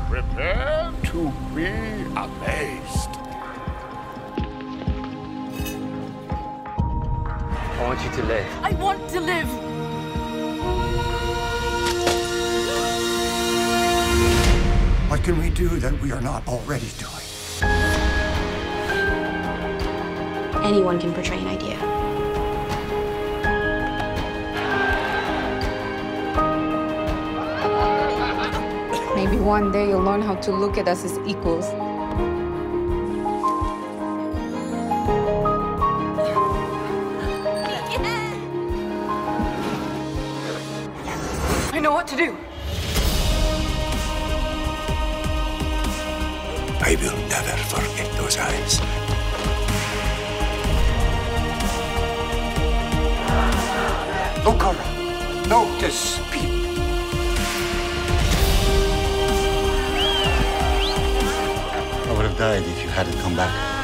Prepare to be amazed. I want you to live. I want to live. What can we do that we are not already doing? Anyone can portray an idea. Maybe one day you'll learn how to look at us as equals. I know what to do. I will never forget those eyes. Look around. Notice people. I would have died if you hadn't come back.